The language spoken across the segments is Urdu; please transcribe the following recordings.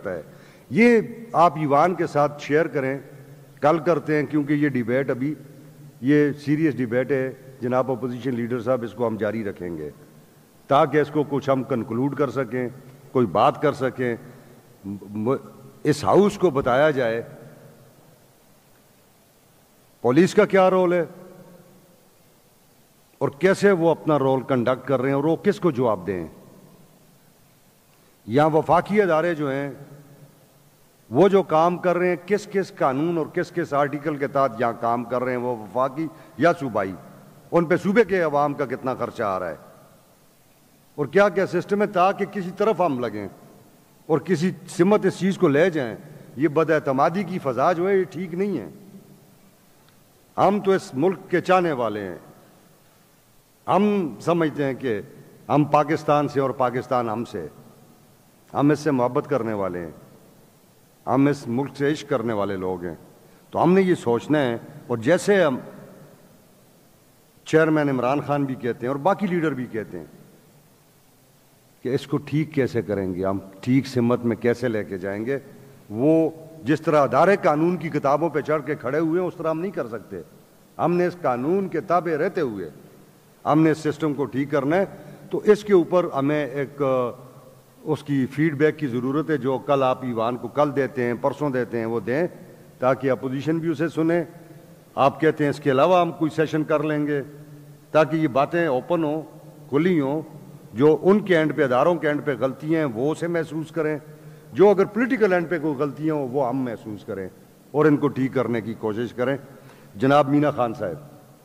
سکتا ہے. یہ آپ ایوان کے ساتھ شیئر کریں, کل کرتے ہیں, کیونکہ یہ ڈیبیٹ ابھی یہ سیریس ڈیبیٹ ہے جناب اپوزیشن لیڈر صاحب, اس کو ہم جاری رکھیں گے تاکہ اس کو کچھ ہم کنکلوڈ کر سکیں, کوئی بات کر سکیں, اس ہاؤس کو بتایا جائے پولیس کا کیا رول ہے اور کیسے وہ اپنا رول کنڈکٹ کر رہے ہیں اور وہ کس کو جواب دیں. یا وفاقی ادارے جو ہیں وہ جو کام کر رہے ہیں کس کس قانون اور کس کس آرٹیکل کے تحت یہاں کام کر رہے ہیں, وہ وفاقی یا صوبائی, ان پہ صوبے کے عوام کا کتنا خرچہ آ رہا ہے اور کیا کیا سسٹم ہے, تاکہ کسی طرف ہم لگیں اور کسی سمت اس چیز کو لے جائیں. یہ بد اعتمادی کی فضا جو ہے یہ ٹھیک نہیں ہے. ہم تو اس ملک کے چاہنے والے ہیں, ہم سمجھتے ہیں کہ ہم پاکستان سے اور پاکستان ہم سے, ہم اس سے محبت کرنے والے ہیں, ہم اس ملک سے عشق کرنے والے لوگ ہیں. تو ہم نے یہ سوچنا ہے, اور جیسے ہم چیئرمین عمران خان بھی کہتے ہیں اور باقی لیڈر بھی کہتے ہیں کہ اس کو ٹھیک کیسے کریں گے, ہم ٹھیک سمت میں کیسے لے کے جائیں گے. وہ جس طرح ادارے قانون کی کتابوں پہ چڑھ کے کھڑے ہوئے ہیں اس طرح ہم نہیں کر سکتے. ہم نے اس قانون کے تابع رہتے ہوئے ہم نے اس سسٹم کو ٹھیک کرنا ہے. تو اس کے اوپر ہمیں ایک اس کی فیڈ بیک کی ضرورت ہے, جو کل آپ ایوان کو کل دیتے ہیں, پرسوں دیتے ہیں, وہ دیں تاکہ اپوزیشن بھی اسے سنیں. آپ کہتے ہیں اس کے علاوہ ہم کوئی سیشن کر لیں گے تاکہ یہ باتیں اوپن ہوں, کھلی ہوں, جو ان کے اینڈ پہ, اداروں کے اینڈ پہ غلطیاں ہیں وہ اسے محسوس کریں, جو اگر پولیٹیکل اینڈ پہ کوئی غلطیاں ہوں وہ ہم محسوس کریں اور ان کو ٹھیک کرنے کی کوشش کریں. جناب مینا خان صاحب.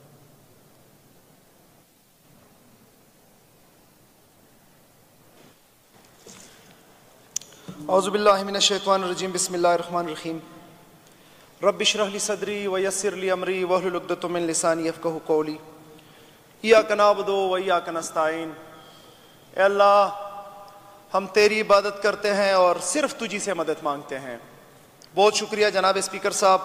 اعوذ باللہ من الشیطان الرجیم, بسم اللہ الرحمن الرحیم. رب اشرح لی صدری ویسر لی امری واحلل عقدۃ من لسانی یفقہوا قولی. ایاک نعبد و ایاک نستعین. اے اللہ, ہم تیری عبادت کرتے ہیں اور صرف تجھی سے مدد مانگتے ہیں. بہت شکریہ جناب اسپیکر صاحب.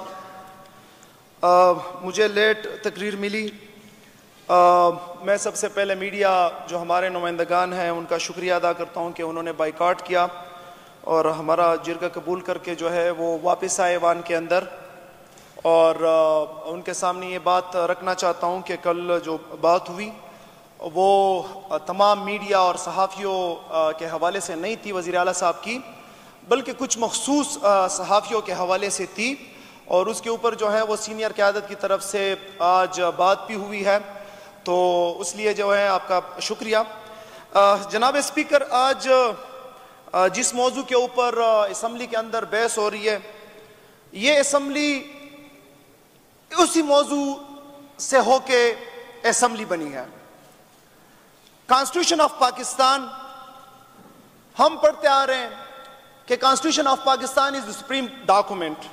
مجھے لیٹ تقریر ملی. میں سب سے پہلے میڈیا جو ہمارے نمائندگان ہیں ان کا شکریہ ادا کرتا ہوں کہ انہوں نے بائیکاٹ کیا اور ہمارا جرگہ قبول کر کے جو ہے وہ واپس آئے ایوان کے اندر. اور ان کے سامنے یہ بات رکھنا چاہتا ہوں کہ کل جو بات ہوئی وہ تمام میڈیا اور صحافیوں کے حوالے سے نہیں تھی وزیر اعلیٰ صاحب کی, بلکہ کچھ مخصوص صحافیوں کے حوالے سے تھی, اور اس کے اوپر جو ہے وہ سینئر قیادت کی طرف سے آج بات بھی ہوئی ہے. تو اس لیے جو ہے آپ کا شکریہ. جناب اسپیکر, آج جس موضوع کے اوپر اسمبلی کے اندر بحث ہو رہی ہے, یہ اسمبلی اسی موضوع سے ہو کے اسمبلی بنی ہے. کانسٹیٹیوشن آف پاکستان, ہم پڑھتے آ رہے ہیں کہ constitution of Pakistan is the supreme document,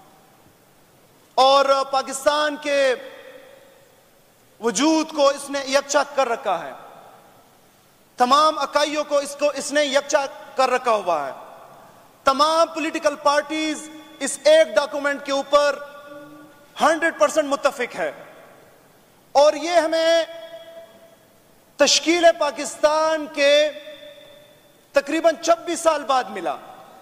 اور پاکستان کے وجود کو اس نے یکجا کر رکھا ہے. تمام اکائیوں کو اس نے یکجا کر رکھا ہوا ہے. تمام پولیٹیکل پارٹیز اس ایک ڈاکومنٹ کے اوپر 100% متفق ہے, اور یہ ہمیں تشکیل پاکستان کے تقریباً 26 سال بعد ملا,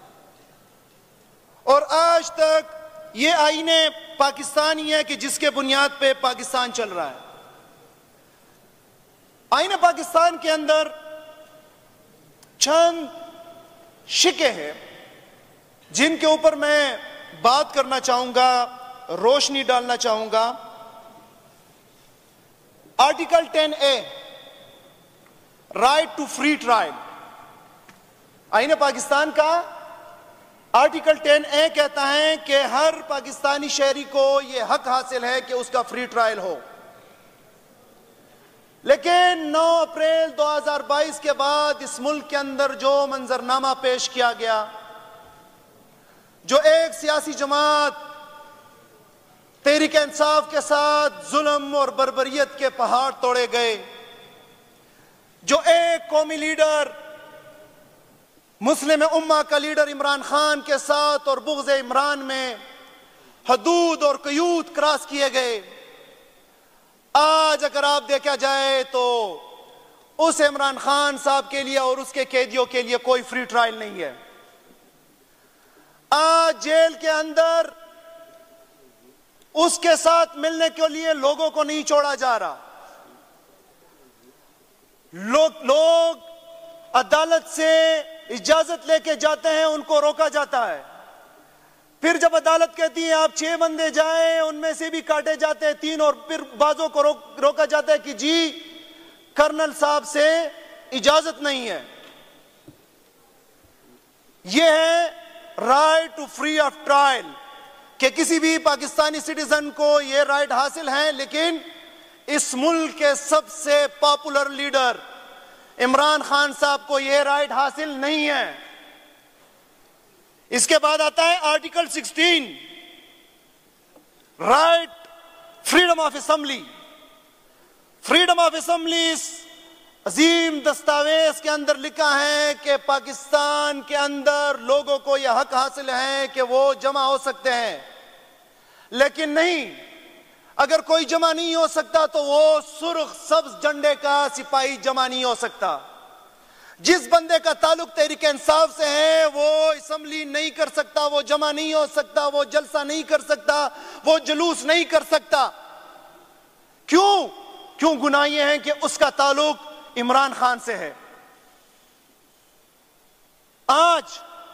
اور آج تک یہ آئین پاکستانی ہے کہ جس کے بنیاد پہ پاکستان چل رہا ہے. آئین پاکستان کے اندر چند شکے ہیں جن کے اوپر میں بات کرنا چاہوں گا, روشنی ڈالنا چاہوں گا. Article 10A, right to free trial. آئین پاکستان کا آرٹیکل 10A کہتا ہے کہ ہر پاکستانی شہری کو یہ حق حاصل ہے کہ اس کا فری ٹرائل ہو. لیکن 9 اپریل 2022 کے بعد اس ملک کے اندر جو منظرنامہ پیش کیا گیا, جو ایک سیاسی جماعت تحریک انصاف کے ساتھ ظلم اور بربریت کے پہاڑ توڑے گئے, جو ایک قومی لیڈر مسلم امہ کا لیڈر عمران خان کے ساتھ اور بغض عمران میں حدود اور قیود کراس کیے گئے, آج اگر آپ دیکھا جائے تو اس عمران خان صاحب کے لیے اور اس کے قیدیوں کے لیے کوئی فری ٹرائل نہیں ہے. جیل کے اندر اس کے ساتھ ملنے کے لیے لوگوں کو نہیں چھوڑا جا رہا. لوگ عدالت سے اجازت لے کے جاتے ہیں, ان کو روکا جاتا ہے. پھر جب عدالت کہتی ہے آپ 6 بندے جائیں, ان میں سے بھی کاٹے جاتے ہیں 3, اور پھر بعضوں کو روکا جاتا ہے کہ جی کرنل صاحب سے اجازت نہیں ہے. یہ ہے right to free of trial, کہ کسی بھی پاکستانی سٹیزن کو یہ رائٹ حاصل ہے, لیکن اس ملک کے سب سے پاپولر لیڈر عمران خان صاحب کو یہ رائٹ حاصل نہیں ہے. اس کے بعد آتا ہے article 16, right freedom of assembly. Freedom of assembly اس عظیم دستاویز کے اندر لکھا ہے کہ پاکستان کے اندر لوگوں کو یہ حق حاصل ہے کہ وہ جمع ہو سکتے ہیں, لیکن نہیں, اگر کوئی جمع نہیں ہو سکتا تو وہ سرخ سبز جھنڈے کا سپاہی جمع نہیں ہو سکتا. جس بندے کا تعلق تحریک انصاف سے ہے وہ اسمبلی نہیں کر سکتا, وہ جمع نہیں ہو سکتا, وہ جلسہ نہیں کر سکتا, وہ جلوس نہیں کر سکتا. کیوں گناہ یہ ہے کہ اس کا تعلق عمران خان سے ہے. آج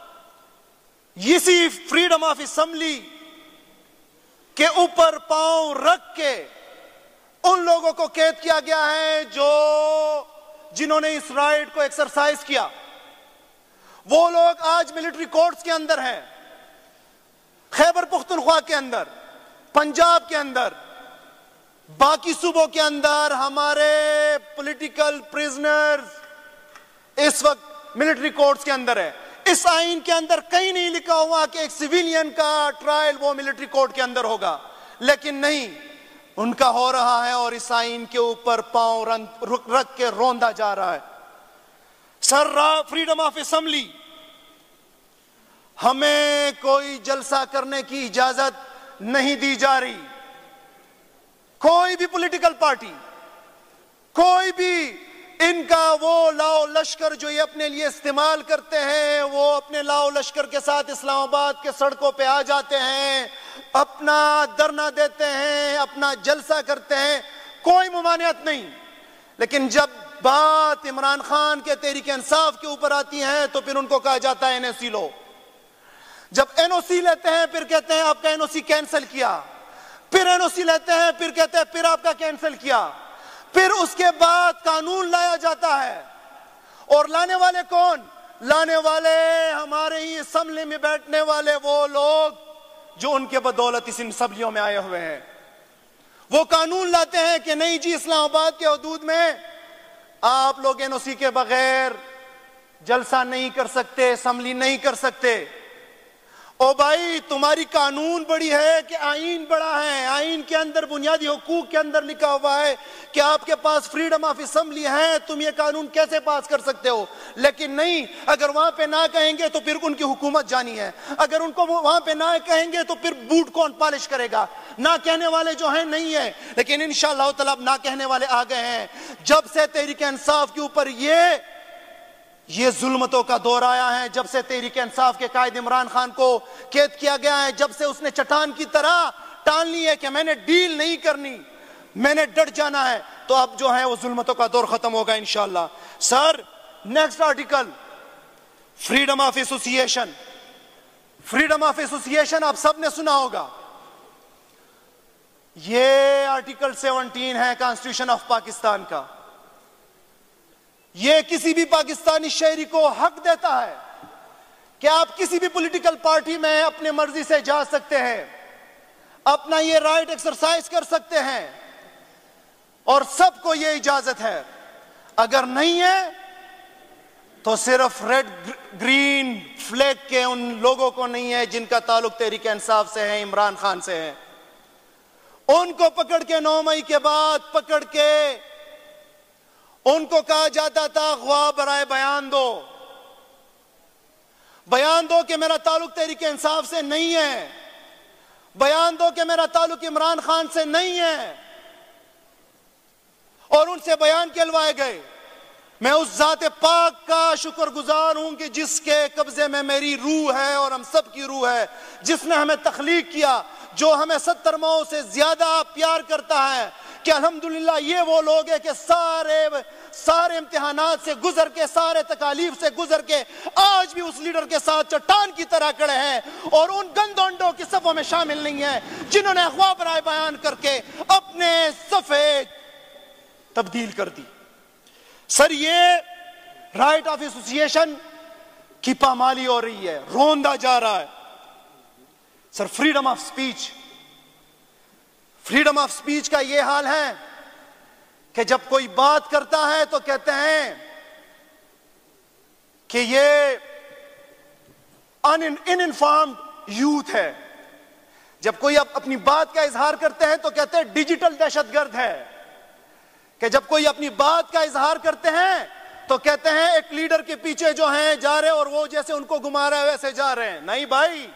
اسی فریڈم آف اسمبلی کے اوپر پاؤں رکھ کے ان لوگوں کو قید کیا گیا ہے جنہوں نے اس رائٹ کو ایکسرسائز کیا. وہ لوگ آج ملٹری کورٹس کے اندر ہیں, خیبر پختونخوا کے اندر, پنجاب کے اندر, باقی صوبوں کے اندر. ہمارے پولیٹیکل پریزنرز اس وقت ملٹری کورٹس کے اندر ہے. اس آئین کے اندر کہیں نہیں لکھا ہوا کہ ایک سویلین کا ٹرائل وہ ملٹری کورٹ کے اندر ہوگا, لیکن نہیں, ان کا ہو رہا ہے, اور اس آئین کے اوپر پاؤں رکھ کے روندا جا رہا ہے. سر, فریڈم آف اسمبلی, ہمیں کوئی جلسہ کرنے کی اجازت نہیں دی جا رہی. کوئی بھی پولیٹیکل پارٹی, کوئی بھی ان کا وہ لاؤ لشکر جو یہ اپنے لیے استعمال کرتے ہیں, وہ اپنے لاؤ لشکر کے ساتھ اسلام آباد کے سڑکوں پہ آ جاتے ہیں, اپنا دھرنا دیتے ہیں, اپنا جلسہ کرتے ہیں, کوئی ممانعت نہیں. لیکن جب بات عمران خان کے تحریک انصاف کے اوپر آتی ہے تو پھر ان کو کہا جاتا ہے NOC لو. جب NOC لیتے ہیں پھر کہتے ہیں آپ کا NOC کینسل کیا, پھر NOC لیتے ہیں پھر کہتے ہیں پھر آپ کا کینسل کیا. پھر اس کے بعد قانون لایا جاتا ہے, اور لانے والے کون؟ لانے والے ہمارے ہی اسمبلی میں بیٹھنے والے وہ لوگ جو ان کے بدولت اس اسمبلیوں میں آئے ہوئے ہیں. وہ قانون لاتے ہیں کہ نہیں جی اسلام آباد کے حدود میں آپ لوگ NOC کے بغیر جلسہ نہیں کر سکتے, اسمبلی نہیں کر سکتے. او بھائی, تمہاری قانون بڑی ہے کہ آئین بڑا ہے. آئین کے اندر بنیادی حقوق کے اندر لکھا ہوا ہے کہ آپ کے پاس فریڈم آف اسمبلی ہے, تم یہ قانون کیسے پاس کر سکتے ہو؟ لیکن نہیں, اگر وہاں پہ نہ کہیں گے تو پھر ان کی حکومت جانی ہے. اگر ان کو وہاں پہ نہ کہیں گے تو پھر بوٹ کون پالش کرے گا؟ نہ کہنے والے جو ہیں نہیں ہے, لیکن انشاءاللہ تعالی اب نہ کہنے والے آ گئے ہیں. جب سے تحریک انصاف کے اوپر یہ ظلمتوں کا دور آیا ہے, جب سے تحریک انصاف کے قائد عمران خان کو قید کیا گیا ہے, جب سے اس نے چٹان کی طرح ٹان لی ہے کہ میں نے ڈیل نہیں کرنی, میں نے ڈٹ جانا ہے, تو اب جو ہے وہ ظلمتوں کا دور ختم ہوگا انشاءاللہ. Sir, next article, freedom of association. Freedom of association آپ سب نے سنا ہوگا. یہ آرٹیکل 17 ہے کانسٹیٹیوشن آف پاکستان کا. یہ کسی بھی پاکستانی شہری کو حق دیتا ہے کہ آپ کسی بھی پولیٹیکل پارٹی میں اپنے مرضی سے جا سکتے ہیں, اپنا یہ رائٹ ایکسرسائز کر سکتے ہیں, اور سب کو یہ اجازت ہے. اگر نہیں ہے تو صرف ریڈ گرین فلیگ کے ان لوگوں کو نہیں ہے جن کا تعلق تحریک انصاف سے ہے, عمران خان سے ہے. ان کو پکڑ کے 9 مئی کے بعد پکڑ کے ان کو کہا جاتا تھا غوا برائے بیان دو, بیان دو کہ میرا تعلق تحریک انصاف سے نہیں ہے, بیان دو کہ میرا تعلق عمران خان سے نہیں ہے, اور ان سے بیان کہلوائے گئے. میں اس ذات پاک کا شکر گزار ہوں کہ جس کے قبضے میں میری روح ہے اور ہم سب کی روح ہے، جس نے ہمیں تخلیق کیا، جو ہمیں 70 ماؤں سے زیادہ پیار کرتا ہے، کہ الحمدللہ یہ وہ لوگ ہیں کہ سارے امتحانات سے گزر کے، سارے تکالیف سے گزر کے آج بھی اس لیڈر کے ساتھ چٹان کی طرح کھڑے ہیں اور ان گندونڈوں کی صفوں میں شامل نہیں ہیں جنہوں نے اغوا برائے بیان کر کے اپنے صفحے تبدیل کر دی۔ سر، یہ رائٹ آف ایسوسیشن کی پامالی ہو رہی ہے، روندا جا رہا ہے۔ سر، فریڈم آف سپیچ کا یہ حال ہے کہ جب کوئی بات کرتا ہے تو کہتے ہیں کہ یہ انفارمڈ یوتھ ہے، جب کوئی اپنی بات کا اظہار کرتے ہیں تو کہتے ہیں ڈیجیٹل دہشت گرد ہے، کہ جب کوئی اپنی بات کا اظہار کرتے ہیں تو کہتے ہیں ایک لیڈر کے پیچھے جو ہیں جا رہے اور وہ جیسے ان کو گھما رہے ویسے جا رہے ہیں۔ نہیں بھائی،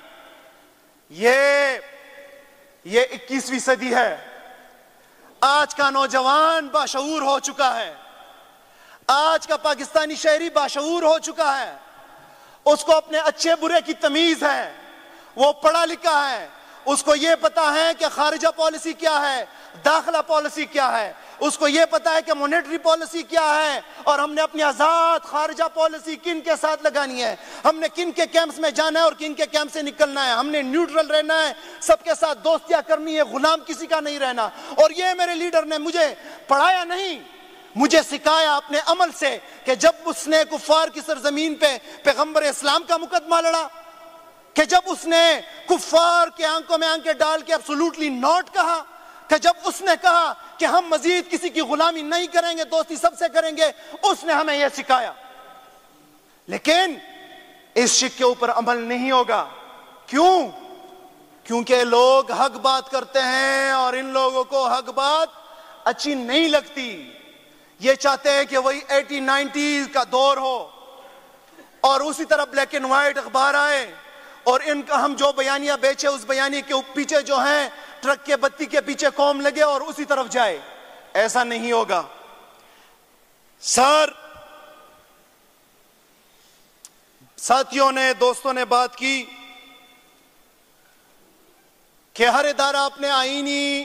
یہ 21ویں صدی ہے۔ آج کا نوجوان باشعور ہو چکا ہے، آج کا پاکستانی شہری باشعور ہو چکا ہے، اس کو اپنے اچھے برے کی تمیز ہے، وہ پڑھا لکھا ہے، اس کو یہ پتا ہے کہ خارجہ پالیسی کیا ہے، داخلہ پالیسی کیا ہے، اس کو یہ پتا ہے کہ مونیٹری پالیسی کیا ہے، اور ہم نے اپنی آزاد خارجہ پالیسی کن کے ساتھ لگانی ہے، ہم نے کن کے کیمپس میں جانا ہے اور کن کے کیمپ سے نکلنا ہے، ہم نے نیوٹرل رہنا ہے، سب کے ساتھ دوستیاں کرنی ہے، غلام کسی کا نہیں رہنا۔ اور یہ میرے لیڈر نے مجھے پڑھایا نہیں، مجھے سکھایا اپنے عمل سے، کہ جب اس نے کفار کی سرزمین پہ پیغمبر اسلام کا مقدمہ لڑا، کہ جب اس نے کفار کے آنکھوں میں آنکھیں ڈال کے ایبسولوٹلی ناٹ کہا، کہ جب اس نے کہا کہ ہم مزید کسی کی غلامی نہیں کریں گے، دوستی سب سے کریں گے، اس نے ہمیں یہ سکھایا۔ لیکن اس شک کے اوپر عمل نہیں ہوگا۔ کیوں؟ کیونکہ لوگ حق بات کرتے ہیں اور ان لوگوں کو حق بات اچھی نہیں لگتی۔ یہ چاہتے ہیں کہ وہی 80-90 کا دور ہو اور اسی طرح بلیک اینڈ وائٹ اخبار آئے اور ان کا ہم جو بیانیہ بیچے اس بیانیے کے پیچھے جو ہیں ٹرک کے بتی کے پیچھے قوم لگے اور اسی طرف جائے۔ ایسا نہیں ہوگا۔ سر، ساتھیوں نے، دوستوں نے بات کی کہ ہر ادارہ اپنے آئینی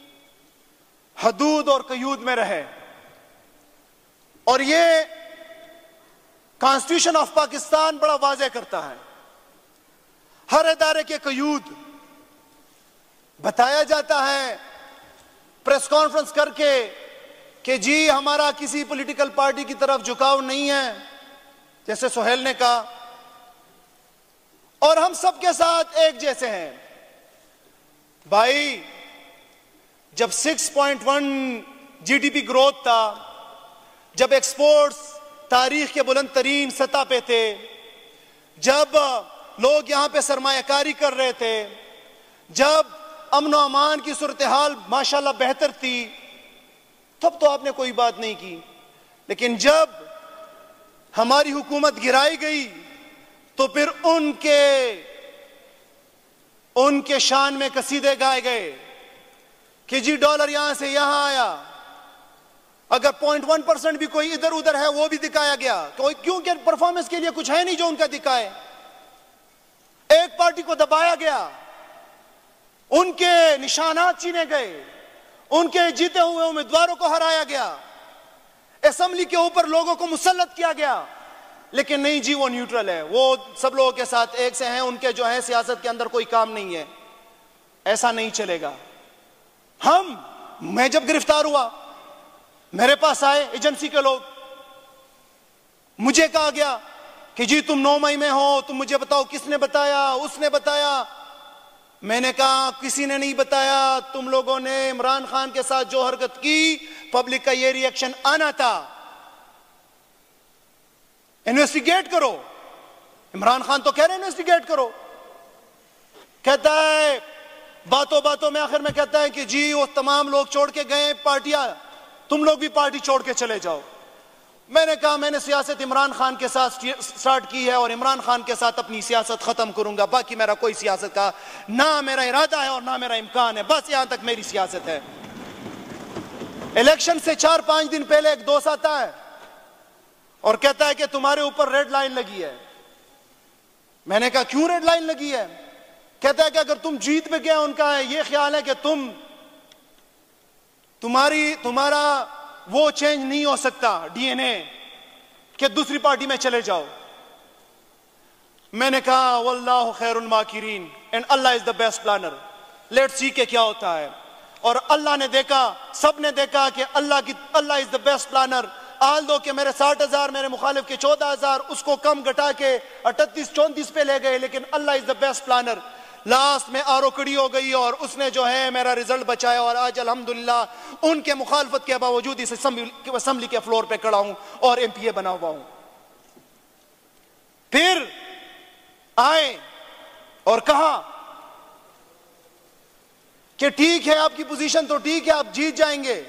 حدود اور قیود میں رہے، اور یہ کانسٹیٹیوشن آف پاکستان بڑا واضح کرتا ہے۔ ہر ادارے کے قیود بتایا جاتا ہے پریس کانفرنس کر کے کہ جی ہمارا کسی پولیٹیکل پارٹی کی طرف جھکاؤ نہیں ہے، جیسے سہیل نے کہا، اور ہم سب کے ساتھ ایک جیسے ہیں۔ بھائی، جب 6.1 GDP گروتھ تھا، جب ایکسپورٹس تاریخ کے بلند ترین سطح پہ تھے، جب لوگ یہاں پہ سرمایہ کاری کر رہے تھے، جب امن و امان کی صورتحال ماشاءاللہ بہتر تھی، تب تو آپ نے کوئی بات نہیں کی۔ لیکن جب ہماری حکومت گرائی گئی تو پھر ان کے شان میں قصیدے گائے گئے کہ جی ڈالر یہاں سے یہاں آیا، اگر 0.1% بھی کوئی ادھر ادھر ہے وہ بھی دکھایا گیا، کیونکہ پرفارمنس کے لیے کچھ ہے نہیں جو ان کا دکھائے۔ ایک پارٹی کو دبایا گیا، ان کے نشانات چھینے گئے، ان کے جیتے ہوئے امیدواروں کو ہرایا گیا، اسمبلی کے اوپر لوگوں کو مسلط کیا گیا۔ لیکن نہیں جی، وہ نیوٹرل ہے، وہ سب لوگوں کے ساتھ ایک سے ہیں، ان کے جو ہے سیاست کے اندر کوئی کام نہیں ہے۔ ایسا نہیں چلے گا۔ میں جب گرفتار ہوا، میرے پاس آئے ایجنسی کے لوگ، مجھے کہا گیا کہ جی تم 9 مئی میں ہو، تم مجھے بتاؤ کس نے بتایا، اس نے بتایا۔ میں نے کہا کسی نے نہیں بتایا، تم لوگوں نے عمران خان کے ساتھ جو حرکت کی، پبلک کا یہ ری ایکشن آنا تھا۔ انویسٹیگیٹ کرو۔ عمران خان تو کہہ رہے انویسٹیگیٹ کرو، کہتا ہے باتوں باتوں میں آخر میں کہتا ہے کہ جی وہ تمام لوگ چھوڑ کے گئے پارٹیاں، تم لوگ بھی پارٹی چھوڑ کے چلے جاؤ۔ میں نے کہا میں نے سیاست عمران خان کے ساتھ سٹارٹ کی ہے اور عمران خان کے ساتھ اپنی سیاست ختم کروں گا، باقی میرا کوئی سیاست کا نہ میرا ارادہ ہے اور نہ میرا امکان ہے، بس یہاں تک میری سیاست ہے۔ الیکشن سے 4-5 دن پہلے ایک دوست آتا ہے، اور کہتا ہے کہ تمہارے اوپر ریڈ لائن لگی ہے. میں نے کہا کیوں ریڈ لائن لگی ہے؟ کہتا ہے کہ اگر تم جیت پہ گئے، ان کا یہ خیال ہے کہ تمہارا وہ چینج نہیں ہو سکتا ڈی این اے کہ دوسری پارٹی میں چلے جاؤ. میں نے کہا واللہ خیر الماکرین اینڈ اللہ is the best planner. Let's see کہ کیا ہوتا ہے. اور اللہ نے دیکھا، سب نے دیکھا کہ اللہ از دا بیسٹ پلانر. آل دو کہ میرے 60,000 میرے مخالف کے 14,000 اس کو کم گھٹا کے 38-34 پہ لے گئے، لیکن اللہ is the best planner. Last میں آرو کڑی ہو گئی اور اس نے جو ہے میرا رزلٹ بچایا، اور آج الحمدللہ ان کے مخالفت کے باوجود اس اسمبلی کے فلور پہ کھڑا ہوں اور ایم پی اے بنا ہوا ہوں. پھر آئے اور کہا کہ ٹھیک ہے آپ کی پوزیشن تو ٹھیک ہے، آپ جیت جائیں گے،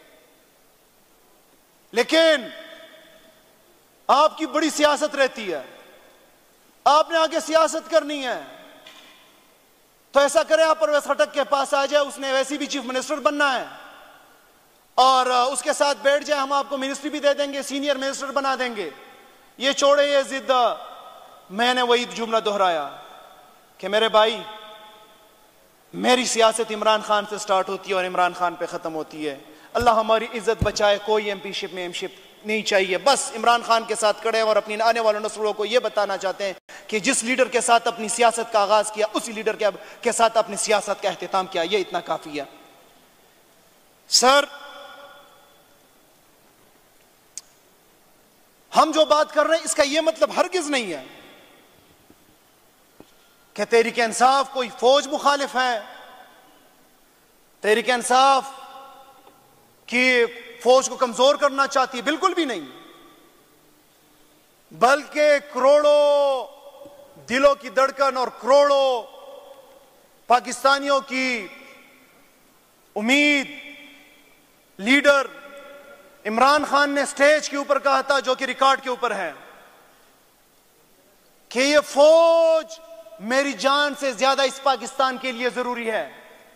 لیکن آپ کی بڑی سیاست رہتی ہے، آپ نے آگے سیاست کرنی ہے، تو ایسا کریں آپ پرویز خٹک کے پاس آ جائے، اس نے ویسی بھی چیف منسٹر بننا ہے، اور اس کے ساتھ بیٹھ جائے، ہم آپ کو منسٹری بھی دے دیں گے، سینئر منسٹر بنا دیں گے. یہ چھوڑے یہ ضد. میں نے وہی جملہ دہرایا کہ میرے بھائی، میری سیاست عمران خان سے سٹارٹ ہوتی ہے اور عمران خان پہ ختم ہوتی ہے. اللہ ہماری عزت بچائے، کوئی ایم پی شپ میں ایم شپ نہیں چاہیے. بس عمران خان کے ساتھ کھڑے ہیں اور اپنی آنے والوں نسلوں کو یہ بتانا چاہتے ہیں کہ جس لیڈر کے ساتھ اپنی سیاست کا آغاز کیا، اسی لیڈر کے ساتھ اپنی سیاست کا اختتام کیا. یہ اتنا کافی ہے. سر، ہم جو بات کر رہے ہیں اس کا یہ مطلب ہرگز نہیں ہے کہ تحریک انصاف کوئی فوج مخالف ہے، تحریک انصاف کی فوج کو کمزور کرنا چاہتی ہے. بالکل بھی نہیں، بلکہ کروڑوں دلوں کی دھڑکن اور کروڑوں پاکستانیوں کی امید لیڈر عمران خان نے سٹیج کے اوپر کہا تھا، جو کہ ریکارڈ کے اوپر ہے، کہ یہ فوج میری جان سے زیادہ اس پاکستان کے لیے ضروری ہے.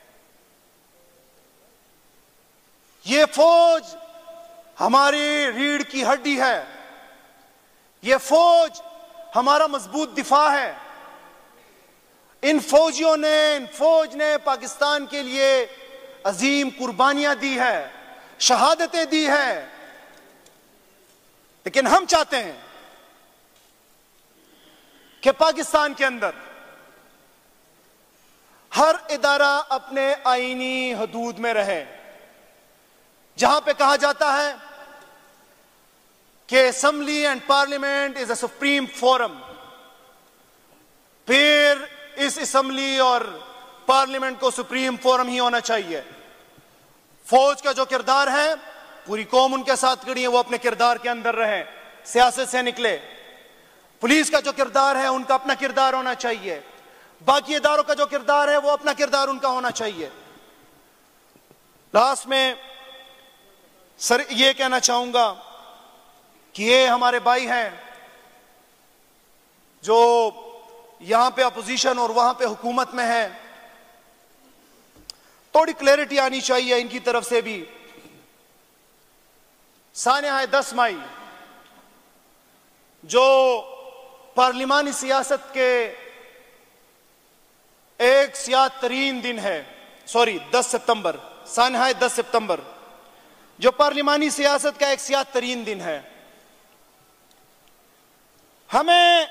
یہ فوج ہماری ریڑھ کی ہڈی ہے، یہ فوج ہمارا مضبوط دفاع ہے. ان فوج نے پاکستان کے لیے عظیم قربانیاں دی ہے، شہادتیں دی ہے. لیکن ہم چاہتے ہیں کہ پاکستان کے اندر ہر ادارہ اپنے آئینی حدود میں رہے. جہاں پہ کہا جاتا ہے کہ assembly and parliament is a supreme forum, پھر اس اسمبلی اور پارلیمنٹ کو سپریم فورم ہی ہونا چاہیے. فوج کا جو کردار ہے، پوری قوم ان کے ساتھ کھڑی ہے، وہ اپنے کردار کے اندر رہے، سیاست سے نکلے. پولیس کا جو کردار ہے ان کا اپنا کردار ہونا چاہیے. باقی اداروں کا جو کردار ہے وہ اپنا کردار ان کا ہونا چاہیے. لاسٹ میں سر یہ کہنا چاہوں گا کہ یہ ہمارے بھائی ہیں جو یہاں پہ اپوزیشن اور وہاں پہ حکومت میں ہیں، تھوڑی کلیئرٹی آنی چاہیے ان کی طرف سے بھی. سانحہ 10 مئی جو پارلیمانی سیاست کے ایک سیاہ ترین دن ہے، 10 ستمبر، سانحہ 10 ستمبر جو پارلیمانی سیاست کا ایک سیاہ ترین دن ہے. ہمیں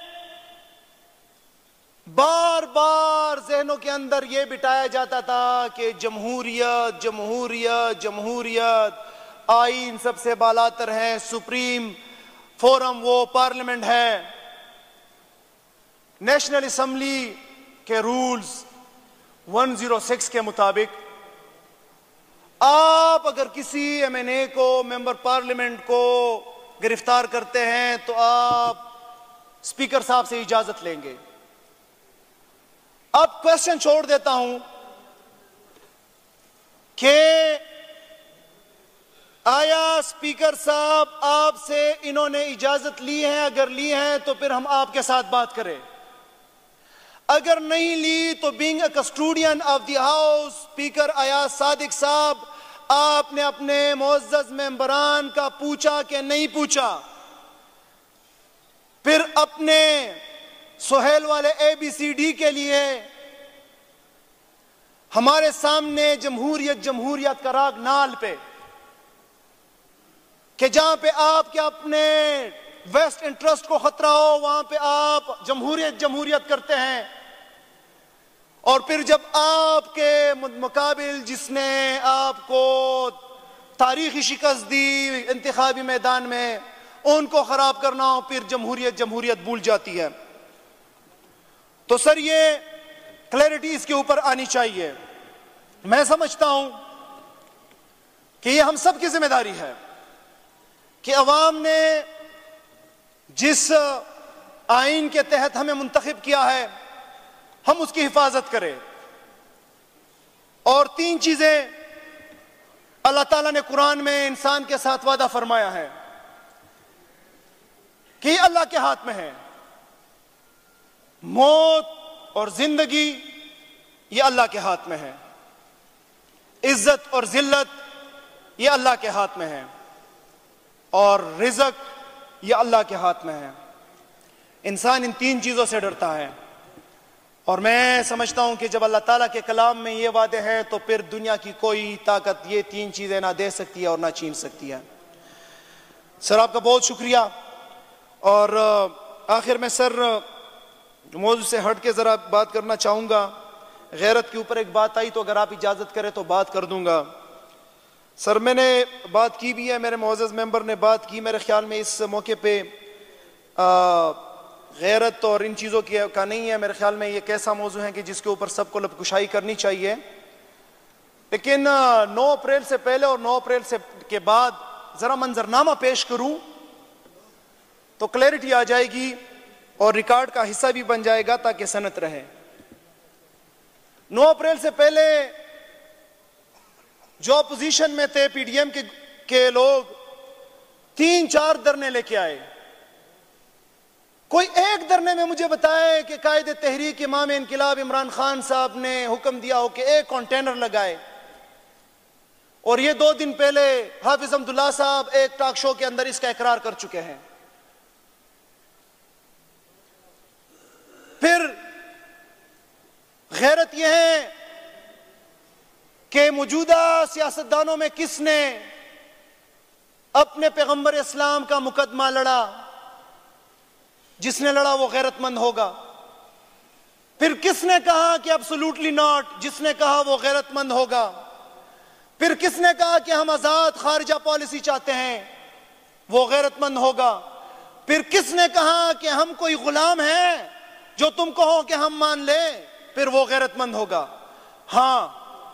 بار بار ذہنوں کے اندر یہ بٹھایا جاتا تھا کہ جمہوریت جمہوریت جمہوریت، آئین سب سے بالاتر ہے، سپریم فورم وہ پارلیمنٹ ہے. نیشنل اسمبلی کے رولز 106 کے مطابق آپ اگر کسی ایم این اے کو، ممبر پارلیمنٹ کو گرفتار کرتے ہیں تو آپ اسپیکر صاحب سے اجازت لیں گے. اب کوشچن چھوڑ دیتا ہوں کہ آیا اسپیکر صاحب آپ سے انہوں نے اجازت لی ہے؟ اگر لی ہے تو پھر ہم آپ کے ساتھ بات کریں. اگر نہیں لی تو being a custodian of the house, speaker Ayaz Sadiq صاحب، آپ نے اپنے معزز ممبران کا پوچھا کہ نہیں پوچھا؟ پھر اپنے سہیل والے ABCD کے لیے ہمارے سامنے جمہوریت کا راگ نال پہ، کہ جہاں پہ آپ کے اپنے ویسٹ انٹرسٹ کو خطرہ ہو وہاں پہ آپ جمہوریت کرتے ہیں، اور پھر جب آپ کے مقابل جس نے آپ کو تاریخی شکست دی انتخابی میدان میں ان کو خراب کرنا ہو، پھر جمہوریت بھول جاتی ہے۔ تو سر یہ کلیئرٹی اس کے اوپر آنی چاہیے۔ میں سمجھتا ہوں کہ یہ ہم سب کی ذمہ داری ہے کہ عوام نے جس آئین کے تحت ہمیں منتخب کیا ہے ہم اس کی حفاظت کریں، اور 3 چیزیں اللہ تعالیٰ نے قرآن میں انسان کے ساتھ وعدہ فرمایا ہے کہ یہ اللہ کے ہاتھ میں ہے۔ موت اور زندگی یہ اللہ کے ہاتھ میں ہے، عزت اور ذلت یہ اللہ کے ہاتھ میں ہے، اور رزق یہ اللہ کے ہاتھ میں ہے۔ انسان ان 3 چیزوں سے ڈرتا ہے، اور میں سمجھتا ہوں کہ جب اللہ تعالیٰ کے کلام میں یہ وعدے ہیں تو پھر دنیا کی کوئی طاقت یہ 3 چیزیں نہ دے سکتی ہے اور نہ چھین سکتی ہے۔ سر آپ کا بہت شکریہ، اور آخر میں سر موضوع سے ہٹ کے ذرا بات کرنا چاہوں گا۔ غیرت کے اوپر ایک بات آئی تو اگر آپ اجازت کریں تو بات کر دوں گا۔ سر میں نے بات کی بھی ہے، میرے معزز ممبر نے بات کی، میرے خیال میں اس موقع پہ غیرت اور ان چیزوں کا نہیں ہے، میرے خیال میں یہ ایک ایسا موضوع ہے کہ جس کے اوپر سب کو لب کشائی کرنی چاہیے، لیکن 9 اپریل سے پہلے اور 9 اپریل کے بعد ذرا منظرنامہ پیش کروں تو کلیئرٹی آ جائے گی اور ریکارڈ کا حصہ بھی بن جائے گا تاکہ سنت رہے۔ 9 اپریل سے پہلے جو اپوزیشن میں تھے PDM کے لوگ 3-4 دھرنے لے کے آئے، کوئی ایک دھرنے میں مجھے بتائے کہ قائد تحریک امام انقلاب عمران خان صاحب نے حکم دیا ہو کہ ایک کنٹینر لگائے، اور یہ 2 دن پہلے حافظ عبداللہ صاحب ایک ٹاک شو کے اندر اس کا اقرار کر چکے ہیں۔ پھر غیرت یہ ہے کہ موجودہ سیاستدانوں میں کس نے اپنے پیغمبر اسلام کا مقدمہ لڑا؟ جس نے لڑا وہ غیرت مند ہوگا۔ پھر کس نے کہا کہ ابسولوٹلی ناٹ؟ جس نے کہا وہ غیرت مند ہوگا۔ پھر کس نے کہا کہ ہم آزاد خارجہ پالیسی چاہتے ہیں؟ وہ غیرت مند ہوگا۔ پھر کس نے کہا کہ ہم کوئی غلام ہیں جو تم کہو کہ ہم مان لیں؟ پھر وہ غیرت مند ہوگا۔ ہاں،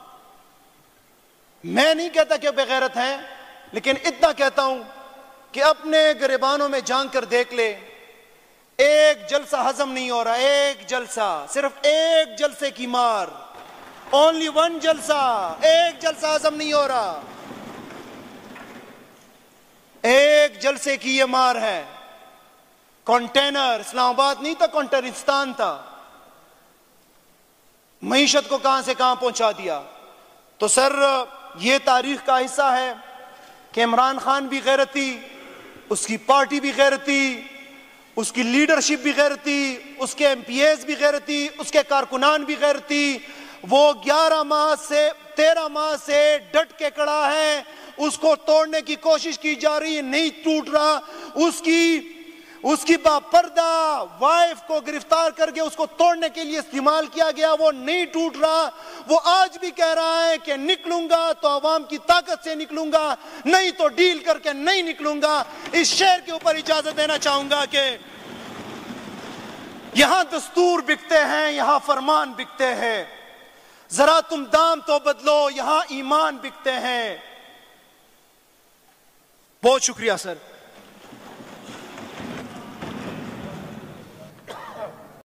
میں نہیں کہتا کہ بغیرت ہیں، لیکن اتنا کہتا ہوں کہ اپنے گریبانوں میں جان کر دیکھ لے، ایک جلسہ ہضم نہیں ہو رہا، ایک جلسہ، صرف ایک جلسے کی مار، only one جلسہ، ایک جلسہ ہضم نہیں ہو رہا، ایک جلسے کی یہ مار ہے۔ کنٹینر اسلام آباد نہیں تھا، کنٹرستان تھا، معیشت کو کہاں سے کہاں پہنچا دیا۔ تو سر یہ تاریخ کا حصہ ہے کہ عمران خان بھی غیرتی، اس کی پارٹی بھی غیرتی، اس کی لیڈرشپ بھی غیرتی، اس کے MPAs بھی غیرتی، اس کے کارکنان بھی غیرتی۔ وہ 13 ماہ سے ڈٹ کے کڑا ہے، اس کو توڑنے کی کوشش کی جا رہی ہے، نہیں ٹوٹ رہا۔ اس کی باپردہ وائف کو گرفتار کر کے اس کو توڑنے کے لیے استعمال کیا گیا، وہ نہیں ٹوٹ رہا۔ وہ آج بھی کہہ رہا ہے کہ نکلوں گا تو عوام کی طاقت سے نکلوں گا، نہیں تو ڈیل کر کے نہیں نکلوں گا۔ اس شعر کے اوپر اجازت دینا چاہوں گا کہ یہاں دستور بکتے ہیں، یہاں فرمان بکتے ہیں، ذرا تم دام تو بدلو، یہاں ایمان بکتے ہیں۔ بہت شکریہ سر۔